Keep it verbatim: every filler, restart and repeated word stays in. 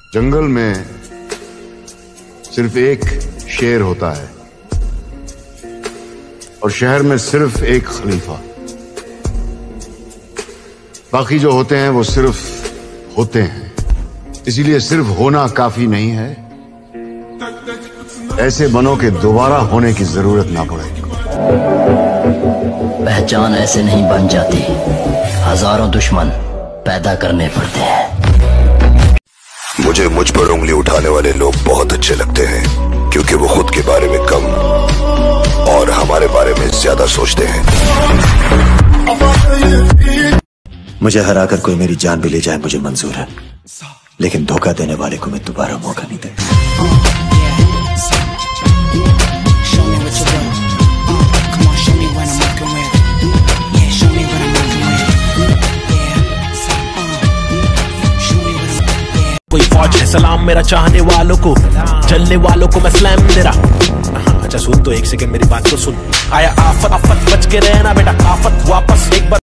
जंगल में सिर्फ एक शेर होता है और शहर में सिर्फ एक खलीफा। बाकी जो होते हैं वो सिर्फ होते हैं, इसीलिए सिर्फ होना काफी नहीं है। ऐसे बनों के दोबारा होने की जरूरत ना पड़े। पहचान ऐसे नहीं बन जाती, हजारों दुश्मन पैदा करने पड़ते हैं। मुझे मुझ पर उंगली उठाने वाले लोग बहुत अच्छे लगते हैं, क्योंकि वो खुद के बारे में कम और हमारे बारे में ज्यादा सोचते हैं। मुझे हराकर कोई मेरी जान भी ले जाए मुझे मंजूर है, लेकिन धोखा देने वाले को मैं दोबारा मौका नहीं दूंगा। कोई फौज है सलाम मेरा चाहने वालों को, जलने वालों को मैं स्लैम तेरा। अच्छा सुन तो एक सेकंड मेरी बात तो सुन। आया आफत आफत बच के रहना बेटा, आफत वापस एक बार